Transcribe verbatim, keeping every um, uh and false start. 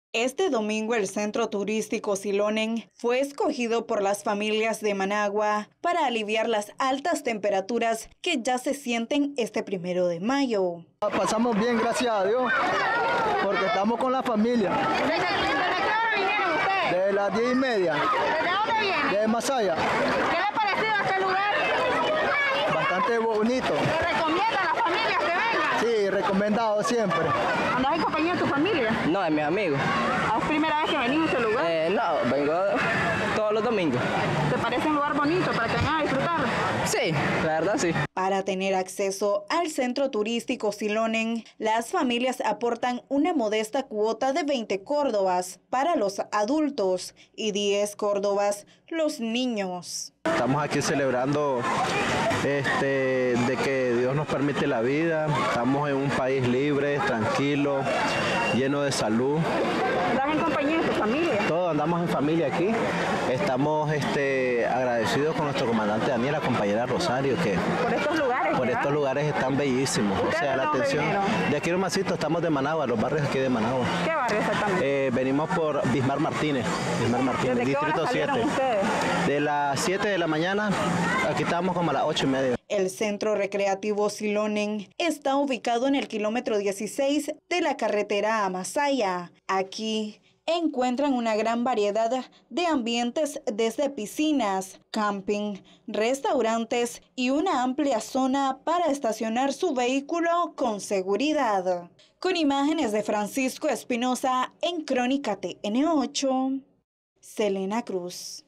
Este domingo el centro turístico Xilonen fue escogido por las familias de Managua para aliviar las altas temperaturas que ya se sienten este primero de mayo. Pasamos bien, gracias a Dios, porque estamos con la familia. ¿Desde, desde qué hora vinieron ustedes? De las diez y media. ¿Desde dónde vienen? De Masaya. ¿Qué les ha parecido este lugar? Bastante bonito. ¿Le recomienda a las familias que vengan? Sí, recomendado siempre. ¿Andas en compañía de tu familia? No, es mi amigo. ¿Es primera vez que venís a este lugar? Eh, no, vengo todos los domingos. ¿Te parece un lugar bonito para que vengan a disfrutarlo? Sí, la verdad sí. Para tener acceso al centro turístico Xilonen, las familias aportan una modesta cuota de veinte córdobas para los adultos y diez córdobas los niños. Estamos aquí celebrando este, de que Dios nos permite la vida. Estamos en un país libre, tranquilo, lleno de salud. ¿Andas en compañía de tu familia? Todos andamos en familia aquí. Estamos este, agradecidos con nuestro comandante Daniel, la compañera Rosario, que Por estos lugares. por ¿verdad? estos lugares están bellísimos. O ¿Ustedes sea, de la dónde atención. vinieron? De aquí en Masito, estamos de Managua, los barrios aquí de Managua. ¿Qué barrio exactamente? Eh, venimos por Bismar Martínez, Bismar Martínez, ¿Desde qué hora Distrito salieron siete. ustedes? De las siete de la mañana, aquí estamos como a las ocho y media. El centro recreativo Xilonen está ubicado en el kilómetro dieciséis de la carretera a Masaya. Aquí encuentran una gran variedad de ambientes desde piscinas, camping, restaurantes y una amplia zona para estacionar su vehículo con seguridad. Con imágenes de Francisco Espinosa en Crónica T N ocho, Selena Cruz.